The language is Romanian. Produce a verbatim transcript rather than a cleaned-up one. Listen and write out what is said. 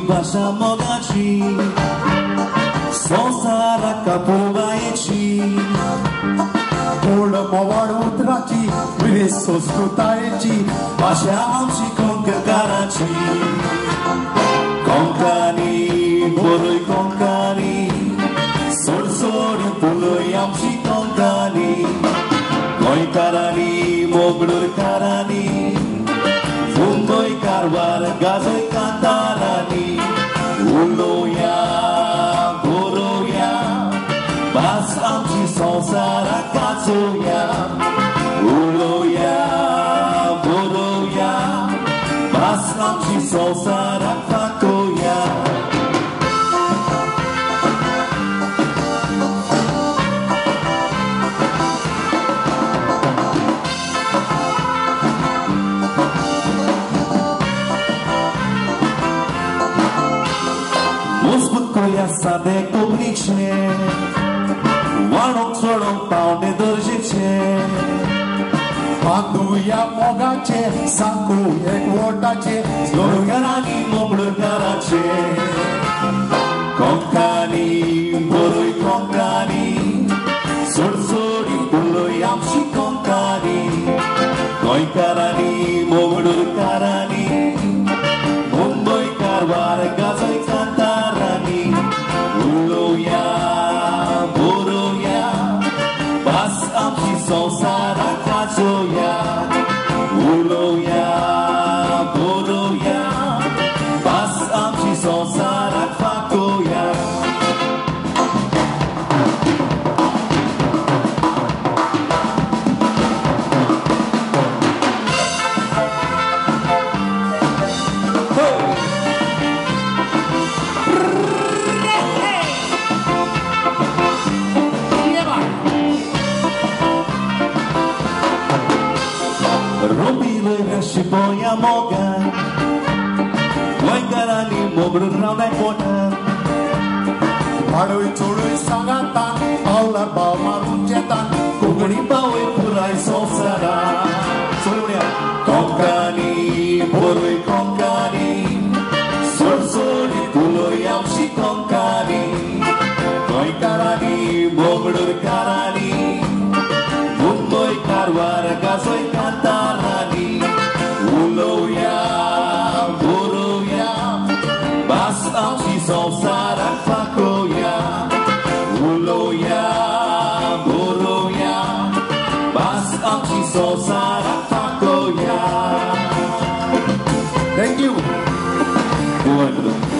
basza mogaci Sonsara kapovaeci Pula mawar utraci Visos kutaeci Basha amsi konka karachi Konkani, boroi konkani Sol sori puloi amsi konkani Koi karani, moglur karani Fundoi karvar, gazoi kantarani Uloya, goroya Bas amsi sonsara katsoya Uloya, goroya Bas amsi sonsara fakoya Koja sade koblicze Walą czorą pałne dorżycie Panduja mogacie Sankuje kłotacie Zlorgarani moblugaracie Konkani, boroi konkani Sorsori puloi amsi konkani Koikarani, moblurkarani Mumbai karvar gazoi kantarani Uloya, boroya Bas amsi sonsara katsoya Uloya, boroya Bas amsi sonsara fakoya Și boia moga Voi karani mobrul raunai pota Paroi choroi sangatan Aular bau maruncetan Kugani baui purai sonsara Sorunia Konkani, boroi konkani Sorsori puloi amsi konkani Voi karani mobrul karani Mundoi karvar gazoi kantarani Uloya, boroya Bas amsi sonsara fakoya Uloya, boroya Bas amsi sonsara fakoya Thank you Bueno